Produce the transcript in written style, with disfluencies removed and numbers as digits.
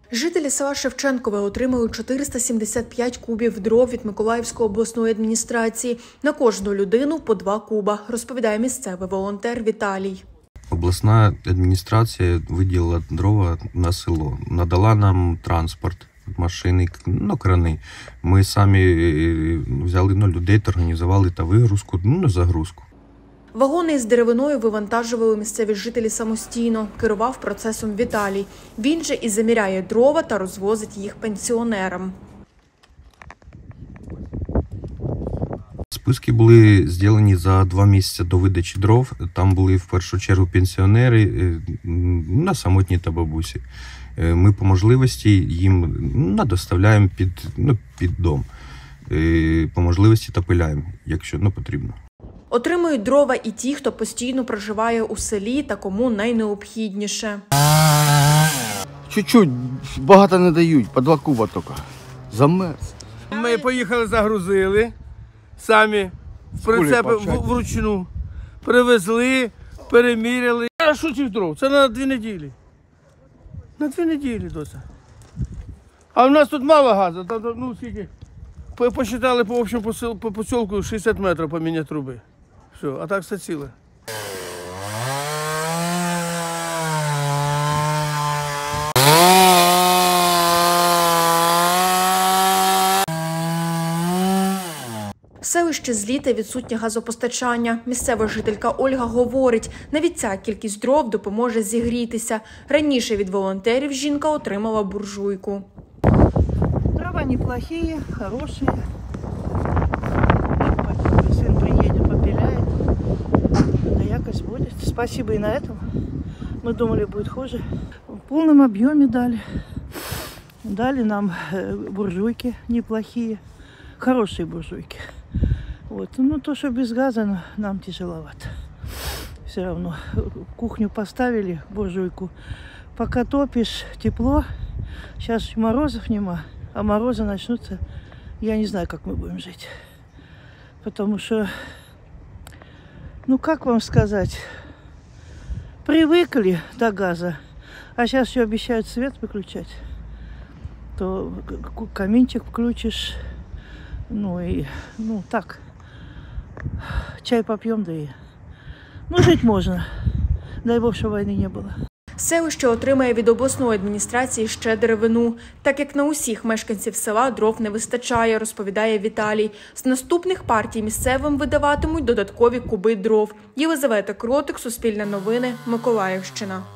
Жителі села Шевченкове отримали 475 кубів дров від Миколаївської обласної адміністрації. На кожну людину по 2 куба, розповідає місцевий волонтер Віталій. Обласна адміністрація виділила дрова на село, надала нам транспорт, машини, крани. Ми самі взяли людей та організували вигрузку, загрузку. Вагони з деревиною вивантажували місцеві жителі самостійно. Керував процесом Віталій. Він же і заміряє дрова та розвозить їх пенсіонерам. Списки були зроблені за 2 місяці до видачі дров. Там були в першу чергу пенсіонери на самотні та бабусі. Ми по можливості їм доставляємо під дом. По можливості та пиляємо, якщо потрібно. Отримують дрова і ті, хто постійно проживає у селі та кому найнеобхідніше. Чуть-чуть, багато не дають, по 2 куба тільки. Замерз. Ми поїхали, загрузили, самі в прицепи вручну. Привезли, переміряли. А що цих дров? Це на 2 неділі. На 2 неділі досі. А в нас тут мало газу, скільки? Посчитали по общому посілку 60 метрів поміняти труби. Все, а так все ціле. Селище Зліте відсутнє газопостачання. Місцева жителька Ольга говорить, навіть ця кількість дров допоможе зігрітися. Раніше від волонтерів жінка отримала буржуйку. Дрова неплохие, хорошие. Сын приедет, попиляет. Да якость будет. Спасибо и на этом. Мы думали, будет хуже. В полном объеме дали. Дали нам буржуйки неплохие. Хорошие буржуйки. Вот. То, что без газа, нам тяжеловато. Все равно. Кухню поставили, буржуйку. Пока топишь, тепло. Сейчас морозов нема. А морозы начнутся, я не знаю, как мы будем жить. Потому что, как вам сказать, привыкли до газа, а сейчас еще обещают свет выключать. То каминчик включишь, так, чай попьем, да и, жить можно. Дай Бог, что войны не было. Селище отримає від обласної адміністрації ще деревину. Так як на усіх мешканців села дров не вистачає, розповідає Віталій. З наступних партій місцевим видаватимуть додаткові куби дров. Єлизавета Кротик, Суспільне новини, Миколаївщина.